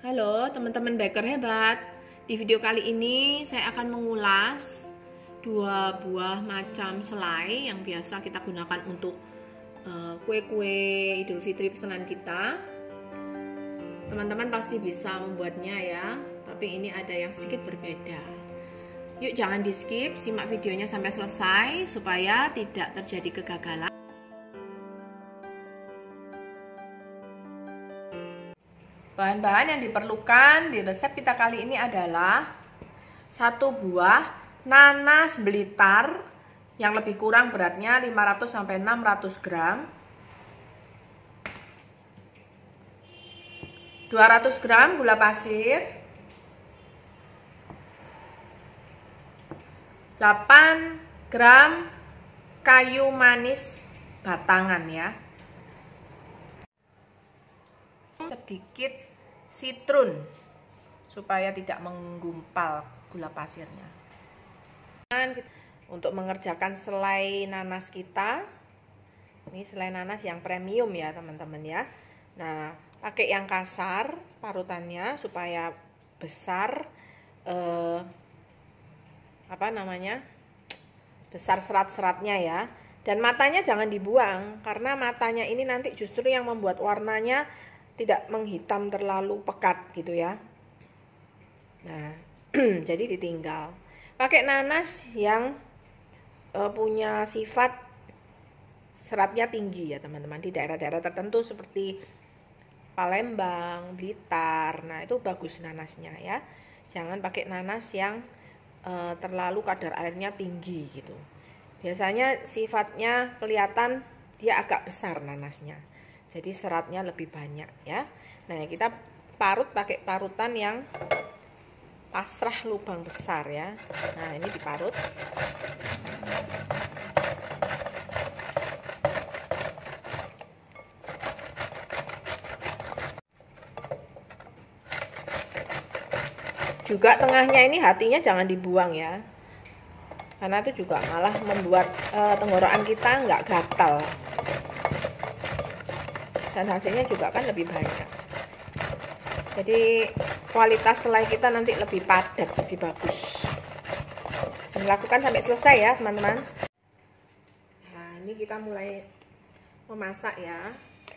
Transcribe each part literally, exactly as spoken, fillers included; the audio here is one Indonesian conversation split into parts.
Halo teman-teman baker hebat. Di video kali ini saya akan mengulas dua buah macam selai yang biasa kita gunakan untuk kue-kue uh, Idul Fitri pesanan kita. Teman-teman pasti bisa membuatnya ya, tapi ini ada yang sedikit berbeda. Yuk jangan di skip, simak videonya sampai selesai supaya tidak terjadi kegagalan. Bahan-bahan yang diperlukan di resep kita kali ini adalah satu buah nanas Blitar yang lebih kurang beratnya lima ratus sampai enam ratus gram, dua ratus gram gula pasir, delapan gram kayu manis batangan ya, sedikit sitrun supaya tidak menggumpal gula pasirnya. Untuk mengerjakan selai nanas kita, ini selai nanas yang premium ya teman-teman ya. Nah, pakai yang kasar parutannya supaya besar eh, apa namanya besar serat-seratnya ya. Dan matanya jangan dibuang karena matanya ini nanti justru yang membuat warnanya tidak menghitam terlalu pekat gitu ya. Nah, jadi ditinggal. Pakai nanas yang uh, punya sifat seratnya tinggi ya teman-teman. Di daerah-daerah tertentu seperti Palembang, Blitar, nah itu bagus nanasnya ya. Jangan pakai nanas yang uh, terlalu kadar airnya tinggi gitu. Biasanya sifatnya kelihatan dia agak besar nanasnya. Jadi seratnya lebih banyak ya. Nah, kita parut pakai parutan yang pasrah lubang besar ya. Nah, ini diparut. Juga tengahnya ini hatinya jangan dibuang ya. Karena itu juga malah membuat e, tenggorokan kita nggak gatal. Dan hasilnya juga kan lebih banyak. Jadi kualitas selai kita nanti lebih padat, lebih bagus. Dan lakukan sampai selesai ya teman-teman. Nah, ini kita mulai memasak ya.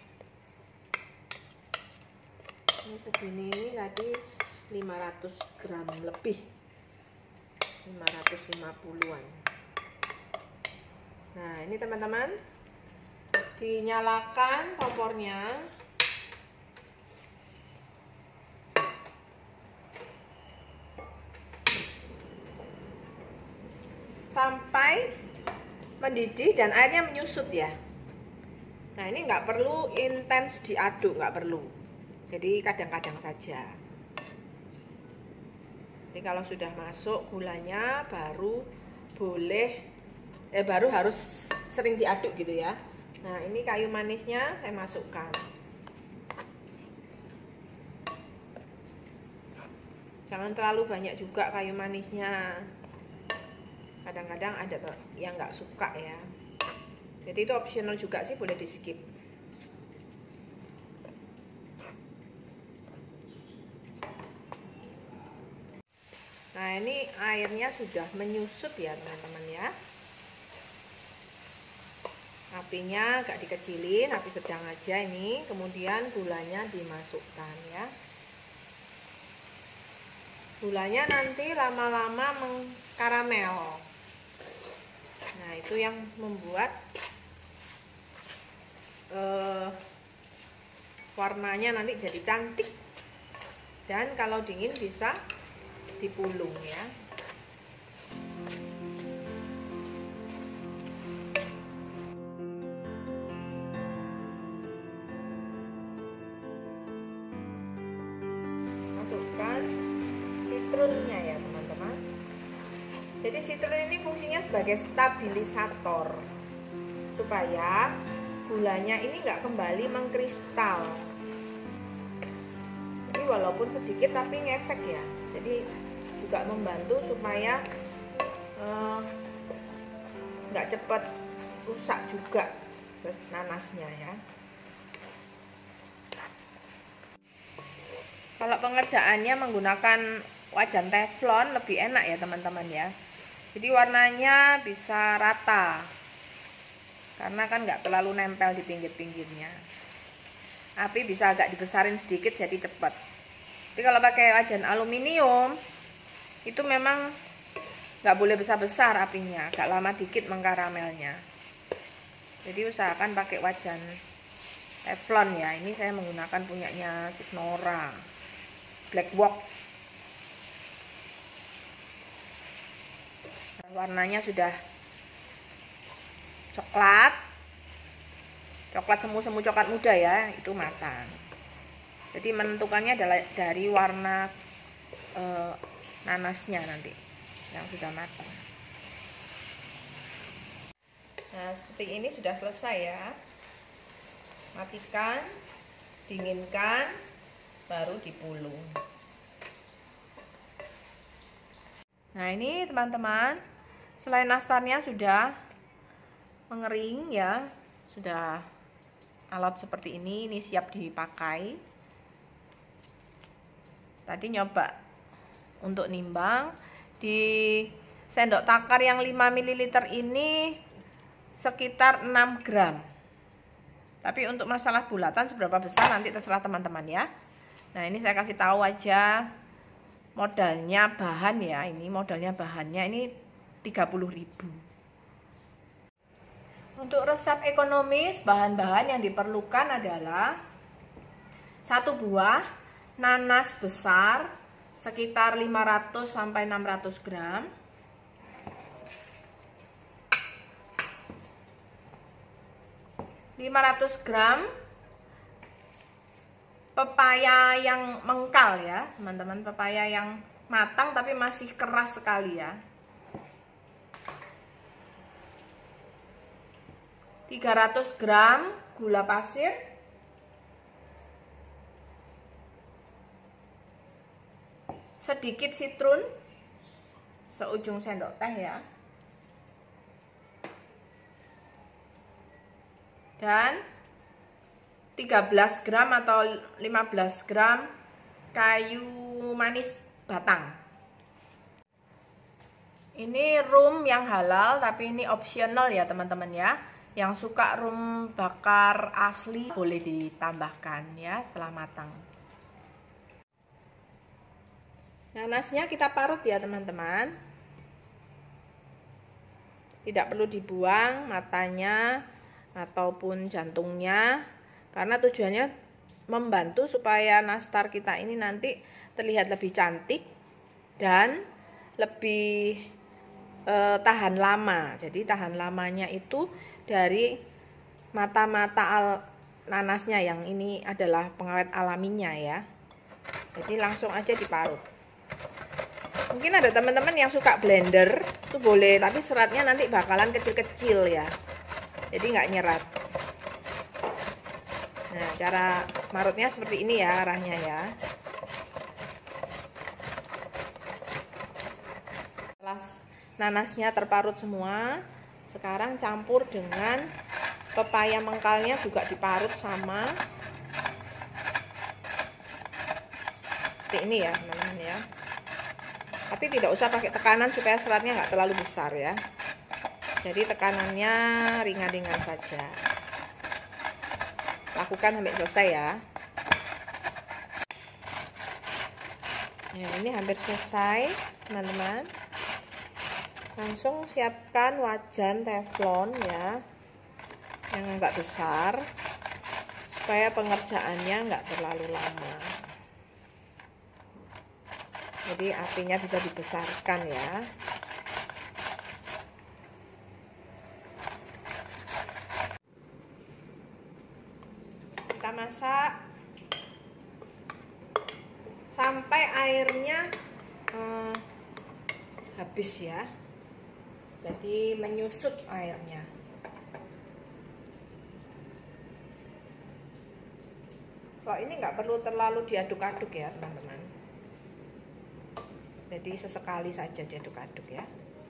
Ini segini ini tadi lima ratus gram lebih, lima ratus lima puluhan. Nah, ini teman-teman, dinyalakan kompornya. Sampai mendidih dan airnya menyusut ya. Nah, ini nggak perlu intens diaduk, nggak perlu. Jadi kadang-kadang saja. Jadi kalau sudah masuk gulanya baru boleh, eh baru harus sering diaduk gitu ya. Nah, ini kayu manisnya saya masukkan. Jangan terlalu banyak juga kayu manisnya. Kadang-kadang ada yang nggak suka ya. Jadi itu optional juga sih, boleh di skip. Nah, ini airnya sudah menyusut ya teman-teman ya. Apinya agak dikecilin, api sedang aja ini. Kemudian gulanya dimasukkan ya. Gulanya nanti lama-lama mengkaramel. Nah, itu yang membuat uh, warnanya nanti jadi cantik. Dan kalau dingin bisa dipulung ya. Masukkan sitrunnya ya teman-teman. Jadi sitrun ini fungsinya sebagai stabilisator supaya gulanya ini nggak kembali mengkristal. Jadi walaupun sedikit tapi ngefek ya. Jadi juga membantu supaya nggak eh, cepat rusak juga nanasnya ya. Kalau pengerjaannya menggunakan wajan teflon lebih enak ya teman-teman ya. Jadi warnanya bisa rata, karena kan nggak terlalu nempel di pinggir-pinggirnya. Api bisa agak dibesarin sedikit jadi cepat. Tapi kalau pakai wajan aluminium itu memang nggak boleh besar-besar apinya, agak lama dikit mengkaramelnya. Jadi usahakan pakai wajan teflon ya. Ini saya menggunakan punyanya Signora Black Wok. Warnanya sudah coklat, coklat semu-semu coklat muda ya, itu matang. Jadi menentukannya adalah dari warna e, nanasnya nanti yang sudah matang. Nah, seperti ini sudah selesai ya. Matikan, dinginkan, baru dipulung. Nah, ini teman-teman, selain nastarnya sudah mengering ya, sudah alot seperti ini, ini siap dipakai. Tadi nyoba untuk nimbang, di sendok takar yang lima mililiter ini sekitar enam gram. Tapi untuk masalah bulatan seberapa besar nanti terserah teman-teman ya. Nah, ini saya kasih tahu aja modalnya bahan ya. Ini modalnya bahannya ini tiga puluh ribu. Untuk resep ekonomis, bahan-bahan yang diperlukan adalah satu buah nanas besar sekitar lima ratus sampai enam ratus gram. lima ratus gram pepaya yang mengkal ya, teman-teman, pepaya yang matang tapi masih keras sekali ya. tiga ratus gram gula pasir. Sedikit sitrun seujung sendok teh ya. Dan tiga belas gram atau lima belas gram kayu manis batang. Ini rum yang halal, tapi ini opsional ya teman-teman ya. Yang suka rum bakar asli boleh ditambahkan ya setelah matang. Nanasnya kita parut ya teman-teman. Tidak perlu dibuang matanya ataupun jantungnya, karena tujuannya membantu supaya nastar kita ini nanti terlihat lebih cantik dan lebih e, tahan lama. Jadi tahan lamanya itu dari mata-mata nanasnya, yang ini adalah pengawet alaminya ya. Jadi langsung aja diparut. Mungkin ada teman-teman yang suka blender, itu boleh, tapi seratnya nanti bakalan kecil-kecil ya. Jadi nggak nyerat. Nah, cara marutnya seperti ini ya arahnya ya. Setelah nanasnya terparut semua, sekarang campur dengan pepaya mengkalnya juga diparut sama. Seperti ini ya teman-teman ya. Tapi tidak usah pakai tekanan supaya seratnya nggak terlalu besar ya. Jadi tekanannya ringan-ringan saja. Lakukan sampai selesai ya. Nah, ini hampir selesai teman-teman. Langsung siapkan wajan teflon ya, yang agak besar, supaya pengerjaannya nggak terlalu lama. Jadi apinya bisa dibesarkan ya. Kita masak sampai airnya hmm, habis ya. Jadi menyusut airnya. Kalau ini nggak perlu terlalu diaduk-aduk ya teman-teman. Jadi sesekali saja diaduk-aduk ya.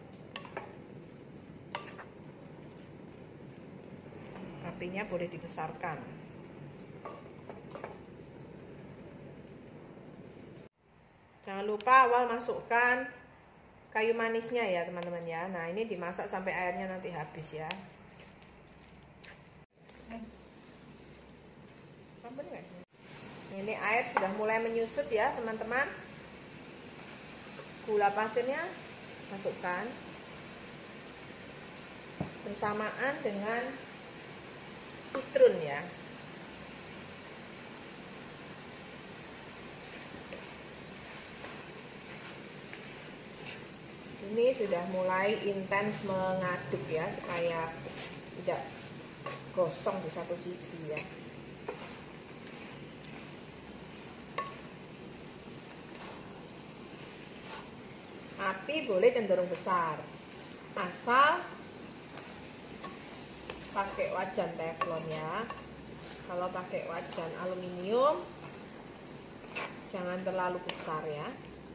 Apinya boleh dibesarkan. Jangan lupa awal masukkan kayu manisnya ya teman-teman ya. Nah ini dimasak sampai airnya nanti habis ya. Ini air sudah mulai menyusut ya teman-teman. Gula pasirnya masukkan bersamaan dengan citron ya. Ini sudah mulai intens mengaduk ya, supaya tidak gosong di satu sisi ya. Api boleh cenderung besar, asal pakai wajan teflon ya. Kalau pakai wajan aluminium jangan terlalu besar ya.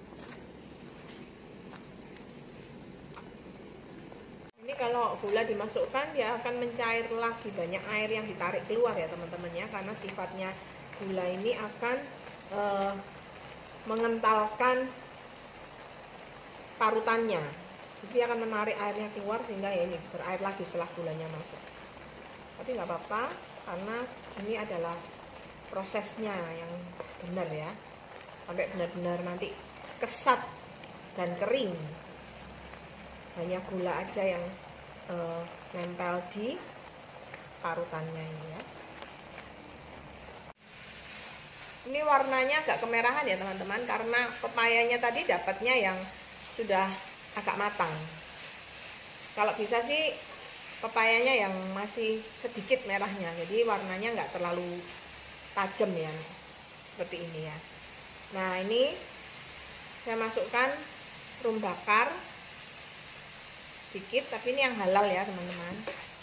Ini kalau gula dimasukkan dia akan mencair lagi, banyak air yang ditarik keluar ya teman-teman ya, karena sifatnya gula ini akan eh, mengentalkan parutannya, jadi akan menarik airnya keluar sehingga ya ini berair lagi setelah gulanya masuk. Tapi nggak apa-apa karena ini adalah prosesnya yang benar ya, sampai benar-benar nanti kesat dan kering, hanya gula aja yang eh, nempel di parutannya ini ya. Ini warnanya agak kemerahan ya teman-teman, karena pepayanya tadi dapatnya yang sudah agak matang. Kalau bisa sih pepayanya yang masih sedikit merahnya, jadi warnanya nggak terlalu tajam ya, seperti ini ya. Nah ini saya masukkan rum bakar sedikit, tapi ini yang halal ya teman-teman,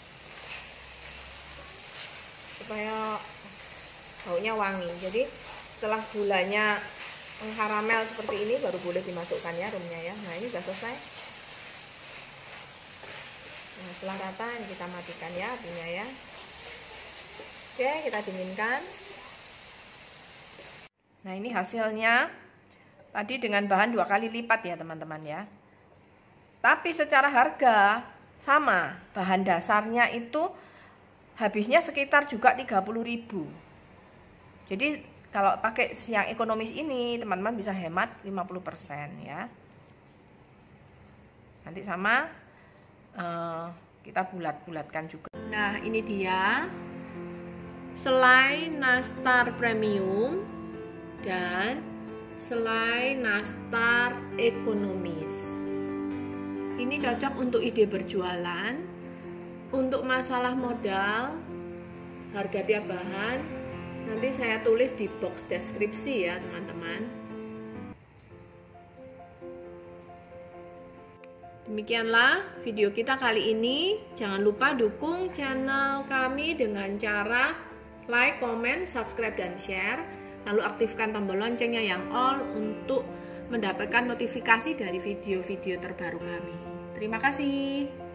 supaya baunya wangi. Jadi setelah gulanya mengkaramel seperti ini baru boleh dimasukkan ya rumnya ya. Nah ini sudah selesai. Nah setelah rata ini kita matikan ya apinya ya. Oke, kita dinginkan. Nah ini hasilnya tadi dengan bahan dua kali lipat ya teman-teman ya. Tapi secara harga sama, bahan dasarnya itu habisnya sekitar juga tiga puluh ribu. Jadi kalau pakai yang ekonomis ini teman-teman bisa hemat lima puluh persen ya. Nanti sama uh, kita bulat-bulatkan juga. Nah ini dia selai nastar premium dan selai nastar ekonomis. Ini cocok untuk ide berjualan, untuk masalah modal, harga tiap bahan nanti saya tulis di box deskripsi ya teman-teman. Demikianlah video kita kali ini. Jangan lupa dukung channel kami dengan cara like, comment, subscribe, dan share. Lalu aktifkan tombol loncengnya yang all untuk mendapatkan notifikasi dari video-video terbaru kami. Terima kasih.